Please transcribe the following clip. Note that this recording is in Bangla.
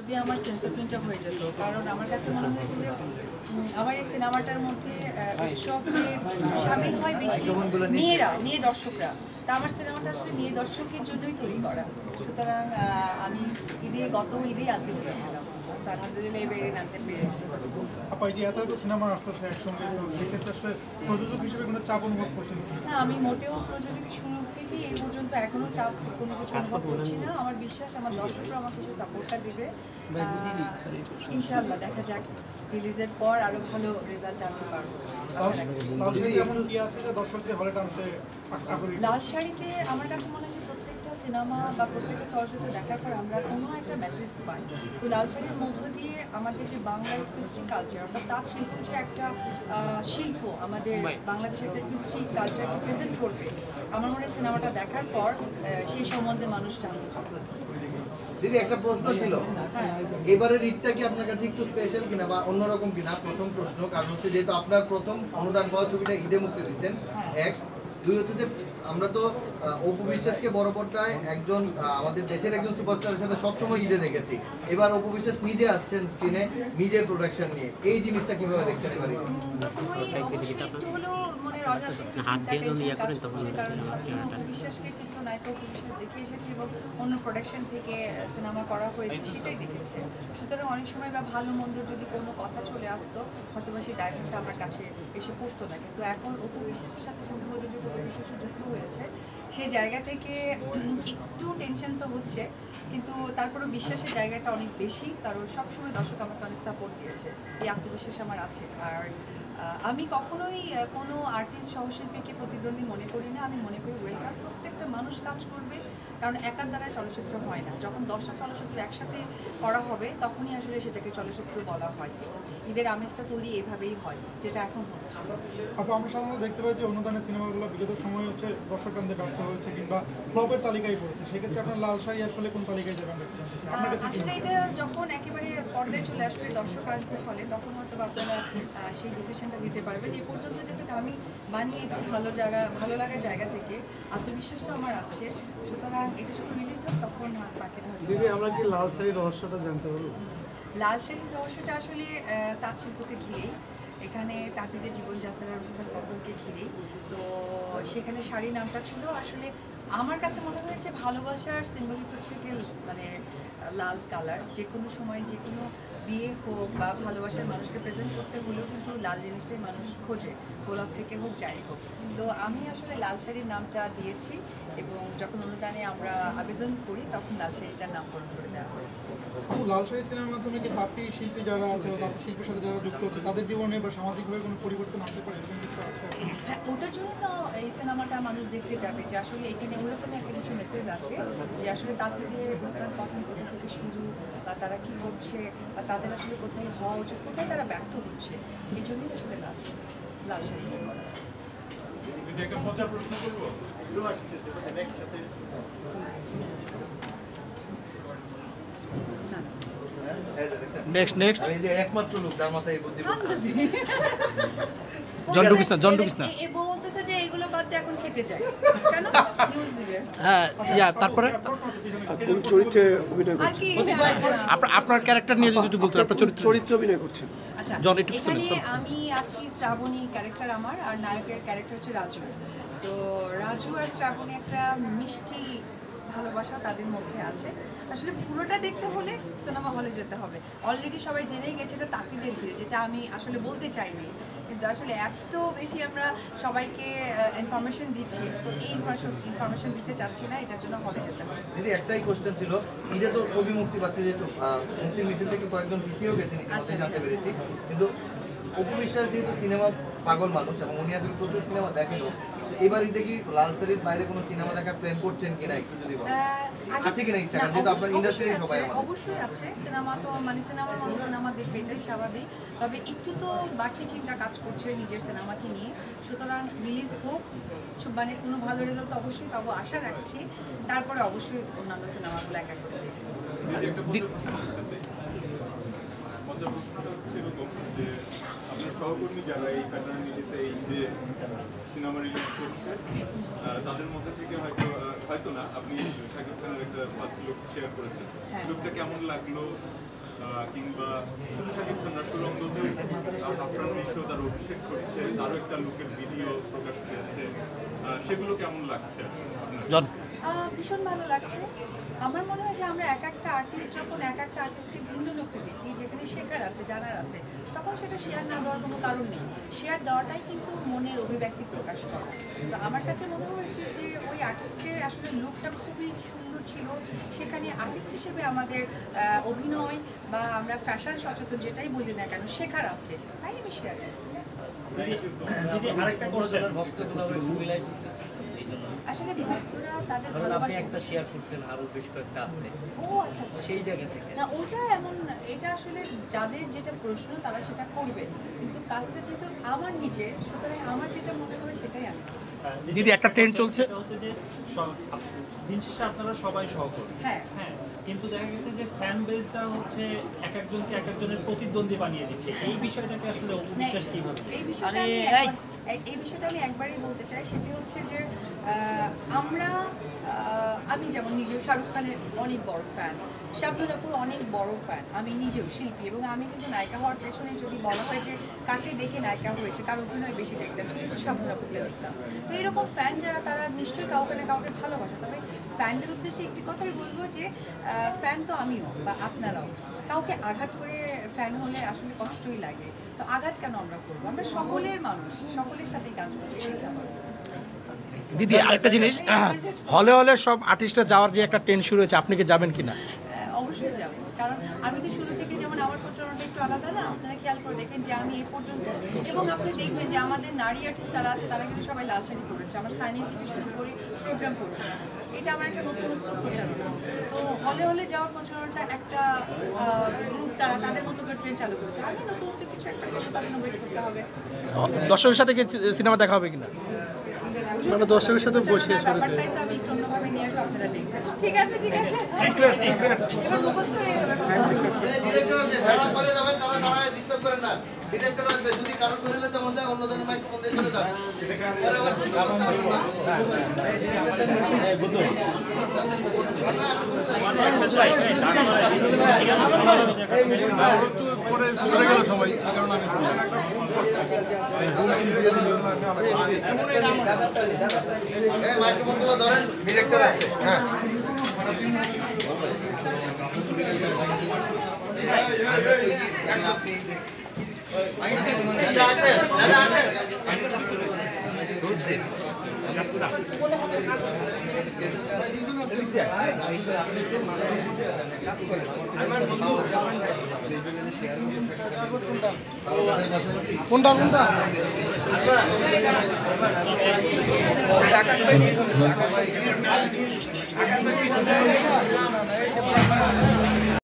যদি আমার সেন্সিটিভটা হয়ে যেত, কারণ আমার কাছে মনে হয়েছে যে আমার এই সিনেমাটার মধ্যে উৎসবে সামিল হয় বেশি মেয়ে দর্শকরা। তা আমার সিনেমাটা আসলে মেয়ে দর্শকের জন্যই তৈরি করা, সুতরাং আমি গত ঈদেই আনতে চেয়েছিলাম, আলহামদুলিল্লাহ এবারে আনতে পেরেছি। আপা, এই যে এত সিনেমা আসতেছে একসঙ্গে, সেক্ষেত্রে আসলে প্রযোজক হিসেবে কোনো চাপ অনুভব করছেন না? আমি মোটেও প্রযোজক শুরু থেকে এই পর্যন্ত এখনো চাপ কোনো কিছু অনুভব করছি না। আমার বিশ্বাস আমার দর্শকরা আমাকে সে সাপোর্টটা দেবে, ইনশাআল্লাহ। দেখা যাক, রিলিজের পর আরো ভালো রেজাল্ট জানতে পারবো। লাল শাড়িতে আমার কাছে মনে হয় প্রত্যেকটা সিনেমা বা প্রত্যেকটা চলচ্চিত্র দেখার পর আমরা কোনো একটা মেসেজ পাই। তো লাল শাড়ির মধ্য দিয়ে আমাদের যে বাংলার কৃষ্টি কালচার বা তাঁত শিল্প, যে একটা শিল্প আমাদের বাংলাদেশের একটা কৃষ্টি কালচারকে প্রেজেন্ট করবে, আমার মনে হয় সিনেমাটা দেখার পর সেই সম্বন্ধে মানুষ জানতে পারবে। দিদি, একটা প্রশ্ন ছিল, এবারে ঈদটা কি আপনার কাছে একটু স্পেশাল কিনা বা অন্যরকম কিনা? প্রথম প্রশ্ন, কারণ হচ্ছে যেহেতু আপনার প্রথম অনুদান পাওয়া ছবিটা ঈদে মুক্তি দিচ্ছেন, এক। দুই হচ্ছে যে আমরা তো অপু বিশ্বাসকে বড় পর্দায় একজন আমাদের দেশের একজন সুপারস্টারের সাথে সবসময় ঈদে দেখেছি। এবার অপু বিশ্বাস নিজে আসছেন স্ক্রিনে, নিজের প্রোডাকশন নিয়ে, এই জিনিসটা কিভাবে দেখছেন এবারে? বিশ্বাসকে চিত্রনায়ক অপু বিশ্বাস দেখে এসেছি এবং অন্য প্রোডাকশন থেকে সিনেমা করা হয়েছে সেটাই দেখেছে। সুতরাং অনেক সময় বা ভালো মন্দ যদি কোনো কথা চলে আসতো, হয়তো বা সেই দায়ভারটা আমার কাছে এসে পড়তো না। কিন্তু এখন অপু বিশ্বাসের সাথে সাথে প্রযোজক অপু বিশ্বাস যুক্ত হয়েছে, সেই জায়গা থেকে একটু টেনশন তো হচ্ছে, কিন্তু তারপরেও বিশ্বাসের জায়গাটা অনেক বেশি, কারণ সবসময় দর্শক আমাকে অনেক সাপোর্ট দিয়েছে, এই আত্মবিশ্বাস আমার আছে। আর আমি কখনোই কোনো আর্টিস্ট সহশিল্পীকে প্রতিদ্বন্দ্বী মনে করি না। আমি মনে করি ওয়েলকাম, প্রত্যেকটা মানুষ কাজ করবে, কারণ একার দ্বারা চলচ্চিত্র হয় না। যখন 10টা চলচ্চিত্র একসাথে করা হবে তখনই আসলে সেটাকে চলচ্চিত্র বলা হয়, এবং ঈদের আমেজটা তৈরি এভাবেই হয়, যেটা এখন হচ্ছে। আমরা সাধারণত দেখতে পাই যে অনুদানের সিনেমাগুলো বিগত সময় হচ্ছে দর্শকদের ব্যর্থ হয়েছে কিংবা ফ্লপের তালিকায় পড়েছে, সেক্ষেত্রে আপনার লাল শাড়ি আসলে কোন তালিকায় যাবেন? আসলে এটা যখন একেবারে পর্দায় চলে আসবে, দর্শক আসবে ফলে, তখন হয়তো আপনারা সেই ডিসিশনটা দিতে পারবেন। এই পর্যন্ত যেহেতু আমি বানিয়েছি ভালো লাগার জায়গা থেকে, আত্মবিশ্বাসটা আমার আছে, সুতরাং এটা যখন রিলিজ হয় তখন পাকেট হবে। দিদি, আমরা কি লাল শাড়ির রহস্যটা জানতে পারবো? লাল শাড়ির রহস্যটা আসলে তাঁত শিল্পকে ঘিরেই, এখানে তাঁতিদের জীবনযাত্রার পতনকে ঘিরেই। তো সেখানে শাড়ি নামটা ছিল আসলে আমার কাছে মনে হয়েছে ভালোবাসার সিম্বলিক হচ্ছে কি, মানে লাল কালার। যে কোনো সময় যে কোনো বিয়ে হোক বা ভালোবাসার মানুষকে প্রেজেন্ট করতে হলেও কিন্তু লাল জিনিসটাই মানুষ খোঁজে, গোলাপ থেকে হোক যাই হোক। তো আমি আসলে লাল শাড়ির নামটা দিয়েছি, এবং যখন অনুদানে আমরা আবেদন করি তখন লাল শাড়িটার নামকরণ করে দেওয়া হয়েছে। লাল শাড়ি সিনেমার মাধ্যমে কি তাঁতি শিল্পী যারা আছে বা তাঁতি শিল্পের সাথে যারা যুক্ত হচ্ছে তাদের জীবনে বা সামাজিকভাবে কোনো পরিবর্তন আনতে পারে? হ্যাঁ, ওটার জন্য তো এই সিনেমাটা মানুষ দেখতে যাবে, যে আসলে এখানে ওরকম একটা কিছু মেসেজ আছে, যে আসলে তাঁতিদের উত্থান পতন কোথা থেকে শুরু, বা তারা কী করছে, বা তাদের আসলে কোথায় হওয়া উচিত, কোথায় তারা ব্যর্থ হচ্ছে, এই জন্যই আসলে লাল শাড়ি। নেক্সট আমি যে একমাত্র লোক যার মাথায় এই বুদ্ধি জন ঢুকিস না। এ বলতেছে যে এগুলো বাদ দিয়ে এখন খেতে চাই, কেন নিউজ দিবে? হ্যাঁ, তারপরে চরিত্রে অভিনয় করছেন, আপনার ক্যারেক্টার নিয়ে যদি একটু বলতেন, আপনার চরিত্রে অভিনয় করছেন। আচ্ছা, এখানে আমি আছি শ্রাবণী ক্যারেক্টার আমার, আর নায়কের ক্যারেক্টার হচ্ছে রাজু। তো রাজু আর শ্রাবণী একটা মিষ্টি ভালোবাসা তাদের মধ্যে আছে। আসলে পুরোটা দেখতে হলে সিনেমা হলে যেতে হবে। অলরেডি সবাই জেনেই গেছে এটা তাঁতিদের ঘিরে, যেটা আমি আসলে বলতে চাইনি, কিন্তু আসলে এত বেশি আমরা সবাইকে ইনফরমেশন দিচ্ছি, তো এই ইনফরমেশন দিতে চাচ্ছি না, এটার জন্য হলে যেতে হবে। দিদি, একটাই কোশ্চেন ছিল, ঈদে তো ছবি মুক্তি পাচ্ছে, যেহেতু মুক্তির মিছিল থেকে কয়েকজন পিছিয়েও গেছেন, ইতিমধ্যে জানতে পেরেছি, কিন্তু অপু বিশ্বাস যেহেতু সিনেমা পাগল মানুষ এবং উনি আসলে প্রচুর সিনেমা দেখেনও, এবার ঈদে কি লাল শাড়ির বাইরে কোনো সিনেমা দেখার প্ল্যান করছেন কিনা একটু যদি বলেন? আছে কিনা ইচ্ছা? যেহেতু আপনার ইন্ডাস্ট্রির সবাই অবশ্যই আছে, সিনেমা তো মানে সিনেমার মানুষ সিনেমা দেখবে, এটাই স্বাভাবিক। তবে একটু তো বাড়তি চিন্তা কাজ করছে নিজের সিনেমাকে নিয়ে, সুতরাং রিলিজ হোক, মানে কোনো ভালো রেজাল্ট তো অবশ্যই পাবো আশা রাখছি, তারপরে অবশ্যই অন্যান্য সিনেমাগুলো এক এক করে দেখব। আপনার সহকর্মী যারা এই ফ্যাটার্নিটিতে এই যে সিনেমা রিলিজ করছে, তাদের মধ্যে থেকে হয়তো না, আপনি শাকিব খানের একটা ফার্স্ট লুক শেয়ার করেছেন, লুকটা কেমন লাগলো, কিংবা শুধু শাকিব খান না, সুরঙ্গতেও আফরান নিশো তার অভিষেক করছে, তারও একটা লুকের ভিডিও প্রকাশ পেয়েছে, সেগুলো কেমন লাগছে আপনার? জন ভীষণ ভালো লাগছে। আমার মনে হয় যে আমরা এক একটা আর্টিস্ট যখন এক একটা আর্টিস্টকে ভিন্ন লোককে দেখি, যেখানে শেখার আছে, জানার আছে, তখন সেটা শেয়ার না দেওয়ার কোনো কারণ নেই। শেয়ার দেওয়াটাই কিন্তু মনের অভিব্যক্তি প্রকাশ করা। তো আমার কাছে মনে হয়েছে যে ওই আর্টিস্টের আসলে লুকটা খুবই সুন্দর ছিল। সেখানে আর্টিস্ট হিসেবে আমাদের অভিনয় বা আমরা ফ্যাশন সচেতন যেটাই বলি না কেন, শেখার আছে, তাই আমি শেয়ার করছি। আরেকটা কোশ্চেন, আসলে ভক্তরা তাদের আপনি ভালোবাসা একটা শেয়ার করছেন, আরো বেশ কয়েকটা আছে, ও আচ্ছা আচ্ছা সেই জায়গা থেকে না, ওটা এমন, এটা আসলে যাদের যেটা প্রশ্ন তারা সেটা করবে, কিন্তু কাজটা যেহেতু আমার নিজের, সুতরাং আমার যেটা মনে হবে সেটাই আমি। দিদি একটা ট্রেন্ড চলছে, হচ্ছে যে দিন শেষে আপনারা সবাই সহকর্মী, হ্যাঁ হ্যাঁ, কিন্তু দেখা গেছে যে ফ্যান বেসটা হচ্ছে এক একজনকে এক একজনের প্রতিদ্বন্দ্বী বানিয়ে দিচ্ছে। এই বিষয়টাকে আসলে অবিশ্বাস কিভাবে? এই বিষয়টা আমি একবারই বলতে চাই, সেটি হচ্ছে যে আমি যেমন নিজেও শাহরুখ খানের অনেক বড় ফ্যান, শাবনুর আপুর অনেক বড় ফ্যান, আমি নিজেও শিল্পী, এবং আমি কিন্তু নায়িকা হওয়ার পেছনে যদি বলা হয় যে কাকে দেখে নায়িকা হয়েছে, কার অভিনয় বেশি দেখতাম, সেটা হচ্ছে শাবনুর আপুকে দেখতাম। তো এরকম ফ্যান যারা, তারা নিশ্চয়ই কাউকে না কাউকে ভালোবাসে। তবে ফ্যানদের উদ্দেশ্যে একটি কথাই বলবো যে ফ্যান তো আমিও বা আপনারাও, কাউকে আঘাত করে ফ্যান হলে আসলে কষ্টই লাগে। তো আঘাত কেন আমরা করবো? আমরা সকলের মানুষ, সকলের সাথে কাজ করি, সেই স্বাভাবিক। দিদি আরেকটা জিনিস, হলে হলে সব আর্টিস্টরা যাওয়ার যে একটা ট্রেন্ড শুরু হয়েছে, আপনি কি যাবেন কিনা? অবশ্যই যাবো, কারণ আমি তো শুরু থেকে যেমন আমার প্রচারণাটা একটু আলাদা না, আপনারা খেয়াল করে দেখেন যে আমি এই পর্যন্ত, এবং আপনি দেখবেন যে আমাদের নারী আর্টিস্ট যারা আছে তারা কিন্তু সবাই লাল শাড়ি পরেছে, আমার সাইনিং থেকে শুরু করে প্রোগ্রাম করছে। এটা আমার একটা নতুনত্ব প্রচারণা। তো হলে হলে যাওয়ার প্রচারণাটা একটা গ্রুপ, তারা তাদের মতো করে ট্রেন চালু করেছে, আমি নতুনত্ব কিছু একটা করতে, তাদের ওয়েট করতে হবে। দর্শকের সাথে কি সিনেমা দেখা হবে কিনা? মানে দর্শকের সাথে বসে ব্যাপারটাই তো আমি অন্যভাবে নিয়ে আসবো, আপনারা দেখবেন। ঠিক আছে, ঠিক আছে, এবার মুখস্থ হয়ে গেল। ডিরেক্টর আছে, যারা সরে যাবেন তারা ডিস্টার্ব করেন না। ডিরেক্টর আসবে, যদি কারো সরে যেতে মন চায় অন্য জনের মাইক্রোফোন দিয়ে চলে যান। পরে আবার প্রশ্ন করতে পারবেন না। পরে সরে গেল সবাই, কারণ আমি মাইক্রোফোনগুলো ধরেন, ডিরেক্টর আছে। হ্যাঁ, কোনটা কোনটা আচ্ছা।